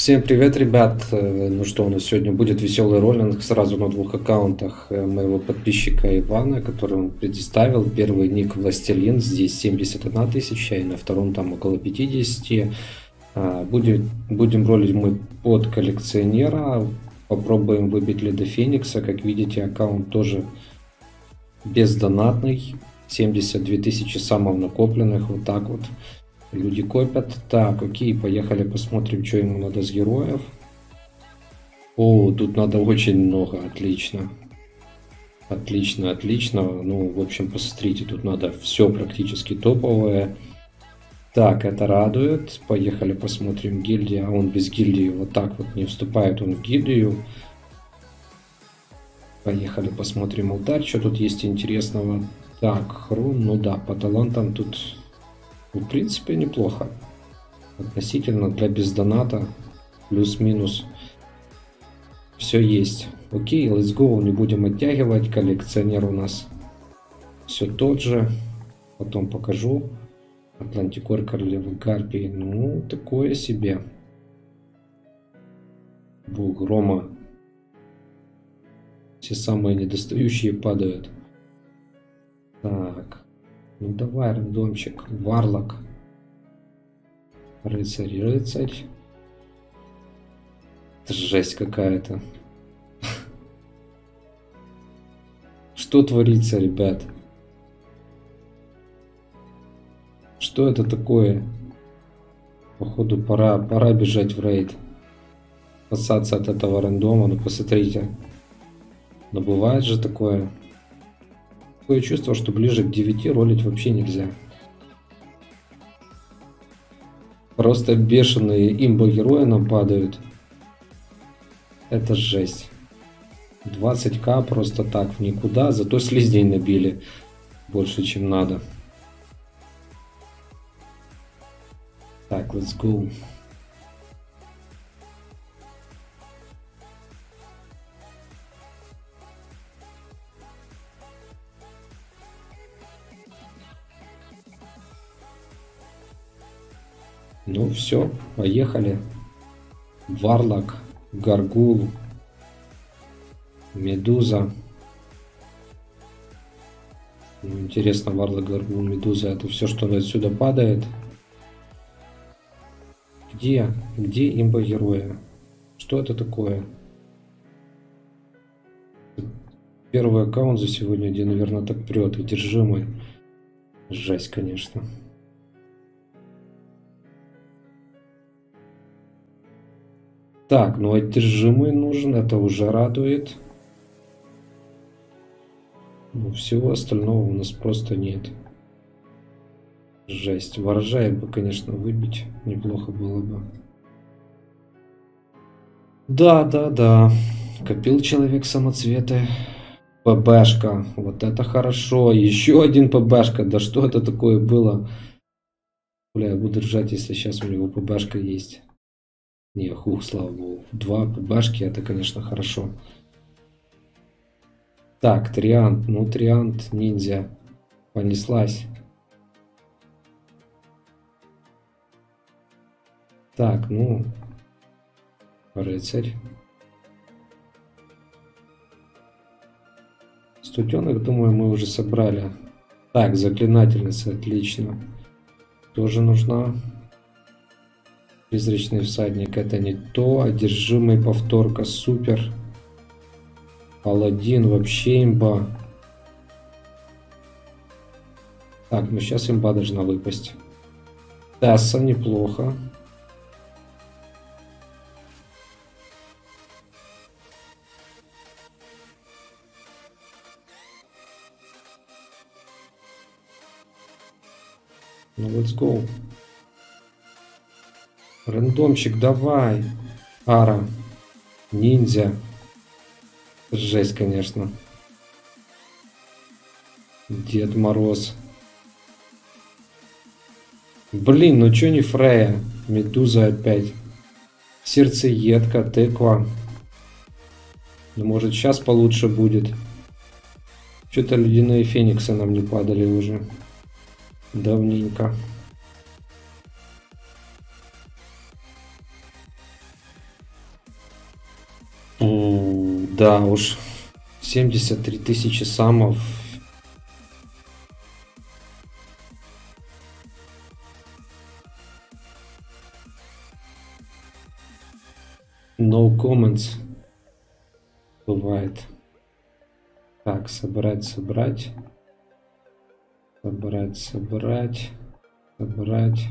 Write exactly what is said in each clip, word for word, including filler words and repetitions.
Всем привет, ребят! Э, Ну что, у нас сегодня будет веселый роллинг сразу на двух аккаунтах э, моего подписчика Ивана, который он предоставил. Первый ник Властелин, здесь семьдесят одна тысяча, и на втором там около пятьдесят. А, Будем, будем ролить мы под коллекционера. Попробуем выбить Леда Феникса. Как видите, аккаунт тоже бездонатный. семьдесят две тысячи самых накопленных, вот так вот. Люди копят. Так, окей, поехали посмотрим, что ему надо с героев. О, тут надо очень много, отлично. Отлично, отлично. Ну, в общем, посмотрите, тут надо все практически топовое. Так, это радует. Поехали посмотрим гильдия. А он без гильдии вот так вот не вступает он в гильдию. Поехали посмотрим алтарь, что тут есть интересного. Так, хрон, ну да, по талантам тут... В принципе, неплохо. Относительно для бездоната. Плюс-минус. Все есть. Окей, let's go. Не будем оттягивать. Коллекционер у нас все тот же. Потом покажу. Атлантикор, королева Гарпии. Ну, такое себе. Бог грома. Все самые недостающие падают. Так. Ну давай, рандомчик. Варлок. Рыцарь, рыцарь. Это жесть какая-то. Что творится, ребят? Что это такое? Походу пора, пора бежать в рейд. Спасаться от этого рандома. Ну посмотрите. Но бывает же такое. Такое чувство, что ближе к девяти ролить вообще нельзя. Просто бешеные имбо-герои нам падают. Это жесть. двадцать тысяч просто так в никуда. Зато слизней набили больше, чем надо. Так, let's go. Ну все, поехали. Варлок, Гаргул, Медуза. Ну, интересно, Варлок, Гаргул, Медуза, это все, что отсюда падает. Где? Где имбо-герои? Что это такое? Первый аккаунт за сегодня, где, наверное, так прет. Одержимый. Жесть, конечно. Так, ну одержимый нужен, это уже радует. Ну, всего остального у нас просто нет. Жесть. Ворожая бы, конечно, выбить. Неплохо было бы. Да, да, да. Копил человек самоцветы. ПБшка. Вот это хорошо. Еще один ПБшка. Да что это такое было? Бля, я буду ржать, если сейчас у него ПБшка есть. Не, хух, слава богу. Два ПБшки, это, конечно, хорошо. Так, Триант. Ну, Триант, ниндзя. Понеслась. Так, ну... Рыцарь. Студенок, думаю, мы уже собрали. Так, заклинательница, отлично. Тоже нужна. Призрачный всадник, это не то. Одержимый повторка, супер. Паладин, вообще имба. Так, ну сейчас имба должна выпасть. Тесса, неплохо. Ну, let's go. Рандомчик, давай. Ара. Ниндзя. Жесть, конечно. Дед Мороз. Блин, ну чё не Фрея? Медуза опять. Сердцеедка, тыква. Ну, может, сейчас получше будет. Что-то ледяные фениксы нам не падали уже. Давненько. У, да уж. семьдесят три тысячи самов. No comments. Бывает. Так, собрать, собрать. Собрать, собрать. Собрать.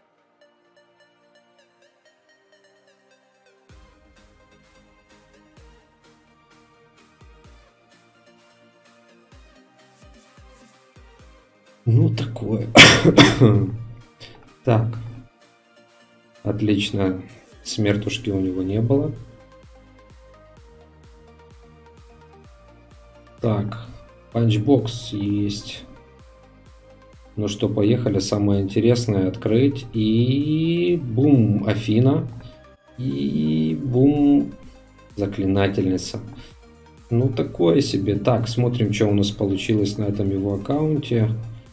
Ну, такое. Так. Отлично. Смертушки у него не было. Так. Панчбокс есть. Ну что, поехали. Самое интересное открыть. И бум, Афина. И бум, заклинательница. Ну, такое себе. Так, смотрим, что у нас получилось на этом его аккаунте.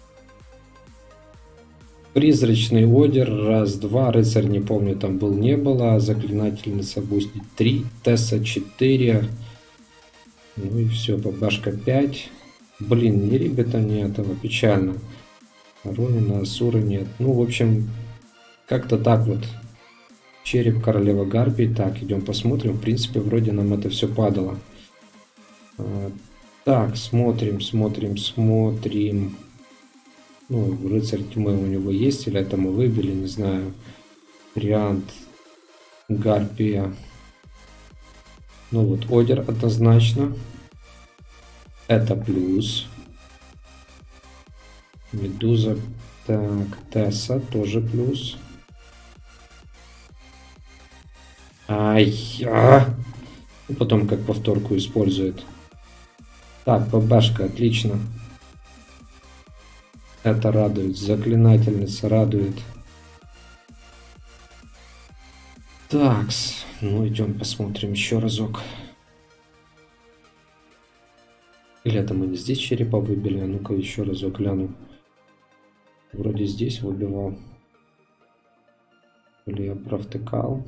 Призрачный Одер, раз, два, рыцарь, не помню, там был, не было, заклинательница бустит три, Тесса четыре, ну и все, бабашка пять, блин, ни ребята, ни этого, печально, Ронина, Асура нет, ну, в общем, как-то так вот, череп королева Гарпий, так, идем посмотрим, в принципе, вроде нам это все падало, так, смотрим, смотрим, смотрим. Ну, рыцарь тьмы у него есть, или это мы выбили, не знаю. Вариант Гарпия. Ну вот, Одер однозначно. Это плюс. Медуза. Так, Тесса тоже плюс. Ай, а! Потом как повторку использует. Так, ПБшка, отлично. Это радует. Заклинательница радует. Такс. Ну, идем посмотрим еще разок. Или это мы не здесь черепа выбили? А ну-ка еще разок гляну. Вроде здесь выбивал. Или я провтыкал.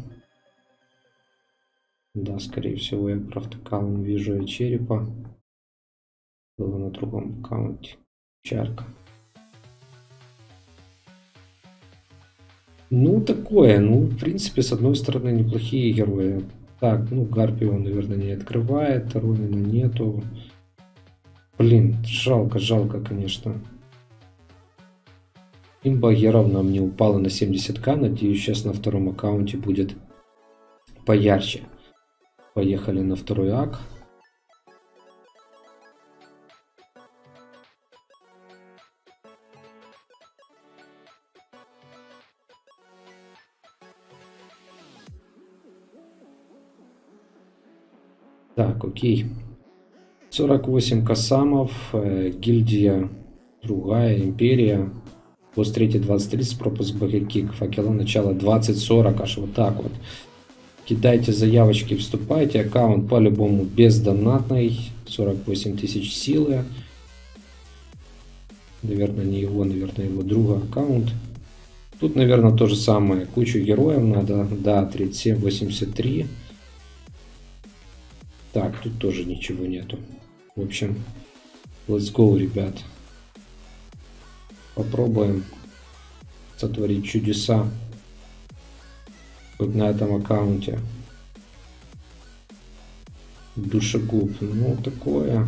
Да, скорее всего, я провтыкал. Не вижу я черепа. Было на другом аккаунте. Чарка. Ну, такое, ну, в принципе, с одной стороны, неплохие герои. Так, ну, Гарпию он, наверное, не открывает, Ронина нету. Блин, жалко, жалко, конечно. Имба геров нам не упала на семьдесят ка, надеюсь, сейчас на втором аккаунте будет поярче. Поехали на второй ак. Так, окей. сорок восемь касамов, э, гильдия, другая, империя. Босс третий двадцать тридцать, пропуск багикик, факела начала двадцать сорок, аж вот так вот. Кидайте заявочки, вступайте, аккаунт по-любому бездонатный, сорок восемь тысяч силы. Наверное, не его, наверное, его друга аккаунт. Тут, наверное, то же самое, кучу героев надо, да, тридцать семь восемьдесят три. Так, тут тоже ничего нету. В общем, let's go, ребят. Попробуем сотворить чудеса вот на этом аккаунте. Душегуб, ну такое.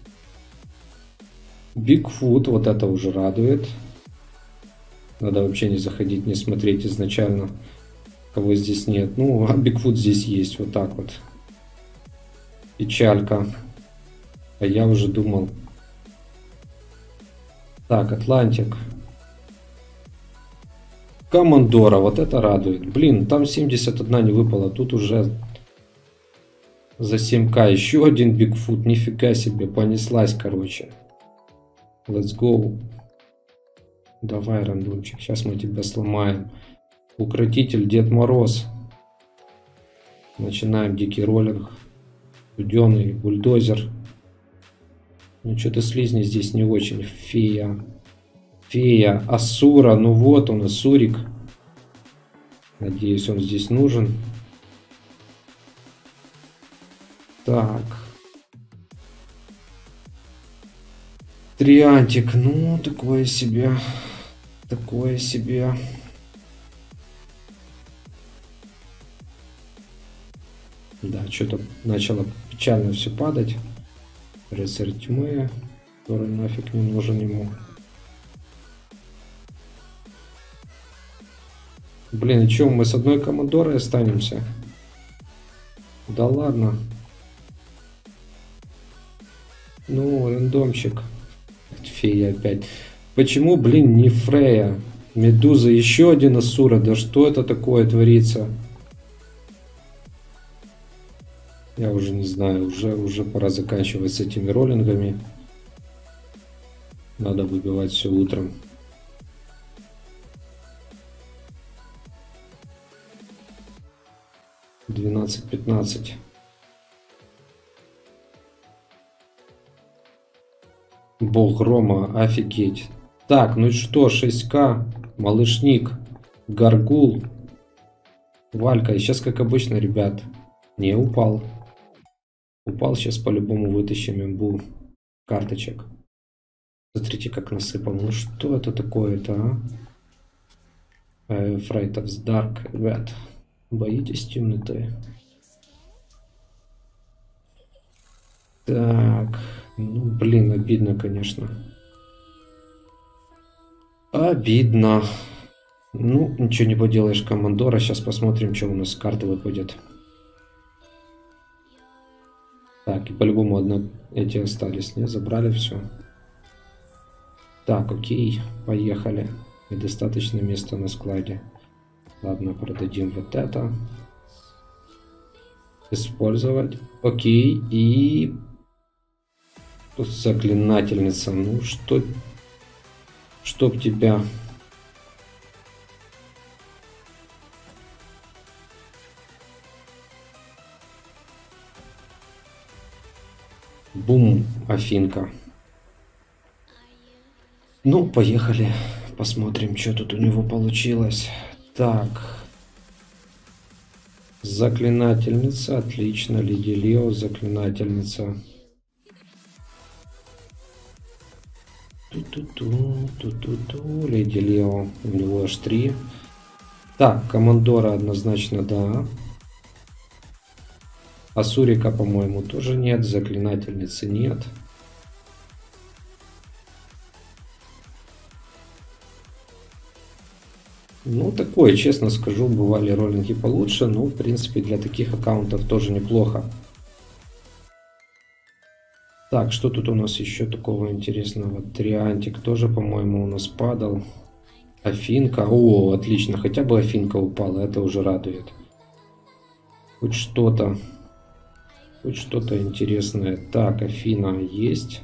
Бигфут, вот это уже радует. Надо вообще не заходить, не смотреть изначально, кого здесь нет. Ну, а Бигфут здесь есть, вот так вот. Печалька. А я уже думал. Так, Атлантик. Командора, вот это радует. Блин, там семьдесят один не выпало. Тут уже за семь ка еще один Бигфут. Нифига себе, понеслась, короче. Let's go. Давай, рандомчик. Сейчас мы тебя сломаем. Укротитель Дед Мороз. Начинаем дикий роллинг. Студеный бульдозер. Ну, что-то слизни здесь не очень. Фея. Фея. Асура. Ну вот он, Асурик. Надеюсь, он здесь нужен. Так. Триантик, ну, такое себе. Такое себе. Да, что-то начало печально все падать. Рыцарь тьмы, который нафиг не нужен ему. Блин, и чё, мы с одной командорой останемся? Да ладно. Ну, рандомчик. Фея опять. Почему, блин, не Фрея? Медуза, еще один Асура. Да что это такое творится? Я уже не знаю, уже, уже пора заканчивать с этими роллингами. Надо выбивать все утром. двенадцать пятнадцать. Бог Рома, офигеть. Так, ну и что, шесть ка, малышник, Гаргул, Валька. И сейчас, как обычно, ребят, не упал. Упал, сейчас по-любому вытащим имбу карточек. Смотрите, как насыпал. Ну что это такое-то, а? Fright of the Dark, ребят. Боитесь темноты? Так, ну блин, обидно, конечно. Обидно. Ну, ничего не поделаешь, командора. Сейчас посмотрим, что у нас с карты выпадет. Так, и по-любому одно эти остались, не? Забрали все. Так, окей, поехали. Недостаточно места на складе. Ладно, продадим вот это. Использовать. Окей, и... Тут заклинательница. Ну, что... Чтоб тебя... Бум, Афинка. Ну, поехали. Посмотрим, что тут у него получилось. Так. Заклинательница. Отлично. Леди Лео, заклинательница. Ту-ту-ту, ту-ту-ту. Леди Лео. У него аж три. Так, командора однозначно да. Асурика, по-моему, тоже нет. Заклинательницы нет. Ну, такое, честно скажу, бывали роллинги получше, но, в принципе, для таких аккаунтов тоже неплохо. Так, что тут у нас еще такого интересного? Триантик тоже, по-моему, у нас падал. Афинка. О, отлично, хотя бы Афинка упала, это уже радует. Хоть что-то. Хоть что-то интересное. Так, Афина есть.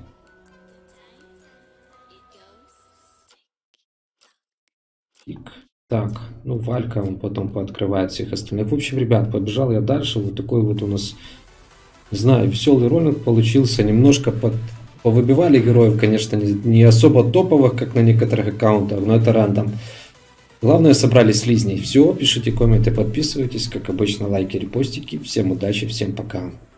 Так, ну Валька, он потом пооткрывает всех остальных. В общем, ребят, побежал я дальше. Вот такой вот у нас, не знаю, веселый роллинг получился. Немножко под... повыбивали героев, конечно, не, не особо топовых, как на некоторых аккаунтах, но это рандом. Главное, собрали слизней. Все, пишите комменты, подписывайтесь. Как обычно, лайки, репостики. Всем удачи, всем пока.